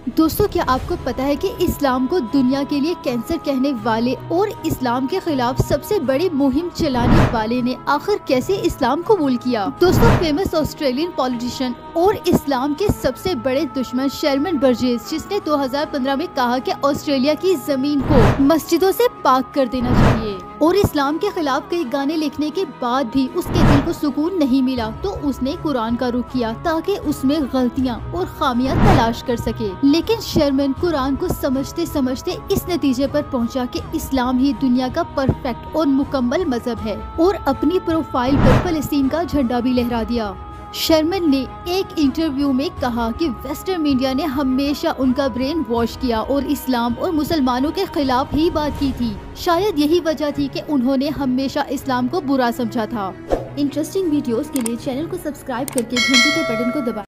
दोस्तों, क्या आपको पता है कि इस्लाम को दुनिया के लिए कैंसर कहने वाले और इस्लाम के खिलाफ सबसे बड़ी मुहिम चलाने वाले ने आखिर कैसे इस्लाम कबूल किया? दोस्तों, फेमस ऑस्ट्रेलियन पॉलिटिशियन और इस्लाम के सबसे बड़े दुश्मन शर्मन बर्जेस, जिसने 2015 में कहा कि ऑस्ट्रेलिया की जमीन को मस्जिदों से पाक कर देना चाहिए और इस्लाम के खिलाफ कई गाने लिखने के बाद भी उसके दिल को सुकून नहीं मिला, तो उसने कुरान का रुख किया ताकि उसमें गलतियां और खामियां तलाश कर सके। लेकिन शर्मन कुरान को समझते समझते इस नतीजे पर पहुंचा कि इस्लाम ही दुनिया का परफेक्ट और मुकम्मल मजहब है और अपनी प्रोफाइल पर फलस्तीन का झंडा भी लहरा दिया। शर्मन ने एक इंटरव्यू में कहा कि वेस्टर्न मीडिया ने हमेशा उनका ब्रेन वॉश किया और इस्लाम और मुसलमानों के खिलाफ ही बात की थी। शायद यही वजह थी कि उन्होंने हमेशा इस्लाम को बुरा समझा था। इंटरेस्टिंग वीडियोस के लिए चैनल को सब्सक्राइब करके घंटी के बटन को दबाएं।